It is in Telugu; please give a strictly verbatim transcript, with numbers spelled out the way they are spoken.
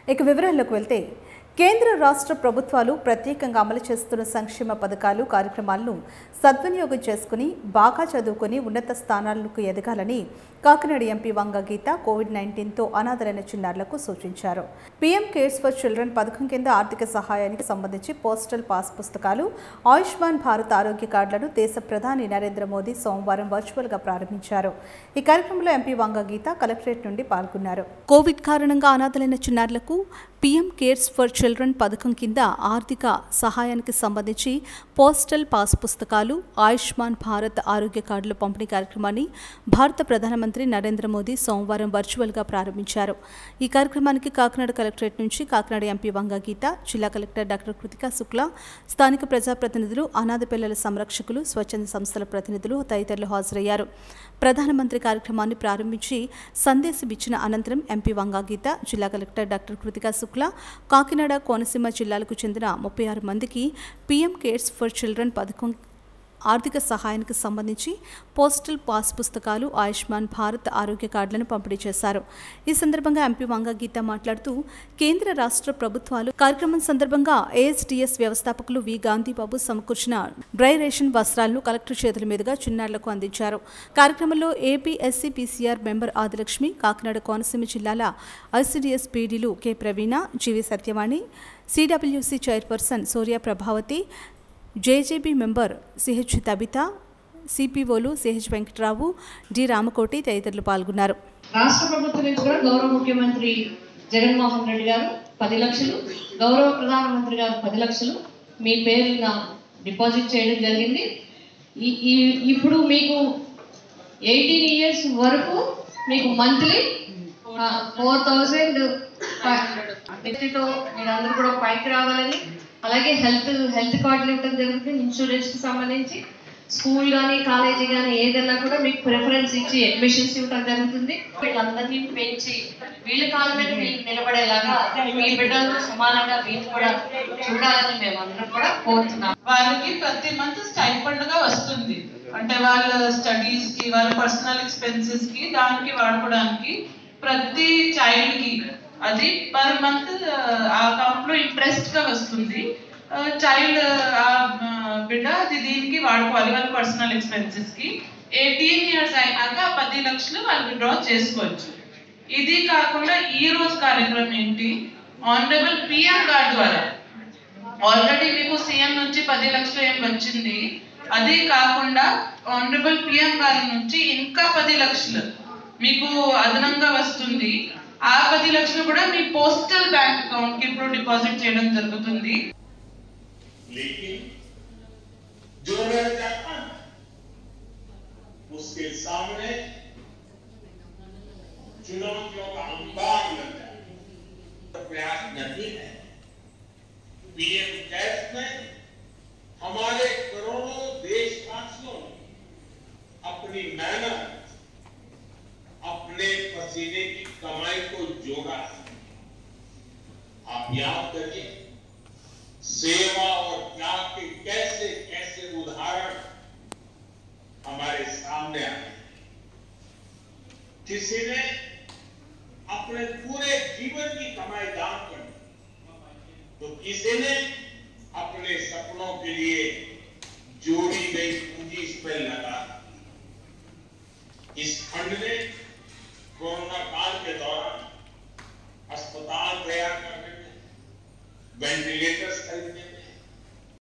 ఇక వివరాల్లోకి వెళ్తే కేంద్ర రాష్ట్ర ప్రభుత్వాలు ప్రత్యేకంగా అమలు చేస్తున్న సంక్షేమ పథకాలు కార్యక్రమాలను సద్వినియోగం చేసుకుని బాగా చదువుకుని ఉన్నత స్థానాలకు ఎదగాలని కాకినాడ ఎంపీ వంగ గీత కోవిడ్ నైన్టీన్తో అనాథలైన చిన్నారులకు సూచించారు. పీఎం కేర్స్ ఫర్ చిల్డ్రన్ పథకం కింద ఆర్థిక సహాయానికి సంబంధించి పోస్టల్ పాస్ పుస్తకాలు, ఆయుష్మాన్ భారత్ ఆరోగ్య కార్డులను దేశ ప్రధాని నరేంద్ర మోదీ సోమవారం వర్చువల్గా ప్రారంభించారు. ఈ కార్యక్రమంలో ఎంపీ వంగ గీత కలెక్టరేట్ నుండి పాల్గొన్నారు. కోవిడ్ కారణంగా అనాథలైన చిన్నారులకు పీఎం కేర్స్ ఫర్ చిల్డ్రన్ పథకం కింద ఆర్థిక సహాయానికి సంబంధించి పోస్టల్ పాస్ పుస్తకాలు, ఆయుష్మాన్ భారత్ ఆరోగ్య కార్డుల పంపిణీ కార్యక్రమాన్ని భారత ప్రధానమంత్రి నరేంద్ర మోదీ సోమవారం వర్చువల్గా ప్రారంభించారు. ఈ కార్యక్రమానికి కాకినాడ కలెక్టరేట్ నుంచి కాకినాడ ఎంపీ వంగ గీత, జిల్లా కలెక్టర్ డాక్టర్ కృతికా శుక్లా, స్థానిక ప్రజాప్రతినిధులు, అనాథ పిల్లల సంరక్షకులు, స్వచ్ఛంద సంస్థల ప్రతినిధులు తదితరులు హాజరయ్యారు. ప్రధానమంత్రి కార్యక్రమాన్ని ప్రారంభించి సందేశం ఇచ్చిన అనంతరం ఎంపీ వంగ గీత, జిల్లా కలెక్టర్ డాక్టర్ కృతికా శుక్లా కాకినాడ, కోనసీమ జిల్లాలకు చెందిన ముప్పై ఆరు మందికి పీఎం కేర్స్ ఫర్ చిల్డ్రన్ పథకం ఆర్థిక సహాయానికి సంబంధించి పోస్టల్ పాస్ పుస్తకాలు, ఆయుష్మాన్ భారత్ ఆరోగ్య కార్డులను పంపిణీ చేశారు. ఈ సందర్భంగా ఎంపీ వంగ గీత మాట్లాడుతూ కేంద్ర రాష్ట్ర ప్రభుత్వాలు కార్యక్రమం సందర్భంగా ఏఎస్డీఎస్ వ్యవస్థాపకులు వి గాంధీబాబు సమకూర్చిన డ్రై రేషన్ వస్త్రాలను కలెక్టర్ చేతుల మీదుగా చిన్నారులకు అందించారు. కార్యక్రమంలో AP SC PCR member Adilakshmi, Kakinada, Konaseema జిల్లాల ఐసీడీఎస్ పీడీలు K Praveena, G V Satyavani, CWC chairperson Surya Prabhavathi, JJB member CH Tabitha, సిపిఓలు సిహెచ్ వెంకటరావు, డి రామకోటి తదితరులు పాల్గొన్నారు. రాష్ట్ర ప్రభుత్వం నుంచి కూడా గౌరవ ముఖ్యమంత్రి జగన్మోహన్ రెడ్డి గారు పది లక్షలు, గౌరవ ప్రధానమంత్రి గారు పది లక్షలు మీ పేరున డిపాజిట్ చేయడం జరిగింది. ఇప్పుడు మీకు ఎయిటీన్ ఇయర్స్ వరకు మీకు మంత్లీ ఫోర్ థౌజండ్ వ్యక్తితో మీరందరూ కూడా పైకి రావాలని, అలాగే హెల్త్ హెల్త్ కార్డులు ఇవ్వడం జరుగుతుంది. ఇన్సూరెన్స్కి సంబంధించి స్కూల్ కానీ కాలేజీ కానీ ఏదైనా కూడా మీకు ప్రిఫరెన్స్ ఇచ్చి అడ్మిషన్స్ ఇవ్వడం జరుగుతుంది. వీళ్ళందరినీ పెంచి వీళ్ళ కాళ్ళ మీద వీళ్ళు నిలబడేలాగా మీ బిడ్డలు సమానంగా వీళ్ళు కూడా చూడాలని మేము అందరం కూడా కోరుతున్నాం. వాళ్ళకి ప్రతి మంత్ స్టైఫండ్ గా వస్తుంది, అంటే వాళ్ళ స్టడీస్ కి, వాళ్ళ పర్సనల్ ఎక్స్పెన్సెస్ కి, దానికి వాడుకోవడానికి ప్రతి చైల్డ్ కి అది పర్ మంత్ ఆ అకౌంట్ లో ఇంట్రెస్ట్ గా వస్తుంది. చైల్డ్ ఆ బిడ్డ అది దీనికి వాడుకోవాలి వాళ్ళ పర్సనల్ ఎక్స్పెన్సెస్ కి. ఎయిటీన్ ఇయర్స్ అయినాక పది లక్షలు వాళ్ళు విత్డ్రా చేసుకోవచ్చు. ఇది కాకుండా ఈ రోజు కార్యక్రమం ఏంటి, ఆనరబుల్ పిఎం కార్డ్ ద్వారా ఆల్రెడీ మీకు సీఎం నుంచి పది లక్షలు ఏం వచ్చింది, అది కాకుండా ఆనరబుల్ పిఎం గారి నుంచి ఇంకా పది లక్షలు మీకు అదనంగా వస్తుంది. ఆ పది లక్షలు కూడా మీ పోస్టల్ బ్యాంక్ అకౌంట్ కి ఇప్పుడు డిపాజిట్ చేయడం జరుగుతుంది. लेकिन जो रह जाता है उसके सामने चुनौतियों का अंबार लग जाए तो प्रयास नहीं है। पीएम केयर्स में हमारे करोड़ों देशवासियों ने अपनी मेहनत, अपने पसीने की कमाई को जोड़ा। आप याद करिए सेवा और त्याग के कैसे कैसे उदाहरण हमारे सामने आए। किसी ने अपने पूरे जीवन की कमाई दान कर दी, तो किसी ने अपने सपनों के लिए जोड़ी गई पूंजी इस पर लगा। इस फंड ने कोरोना काल के दौरान अस्पताल तैयार करने में, वेंटिलेटर्स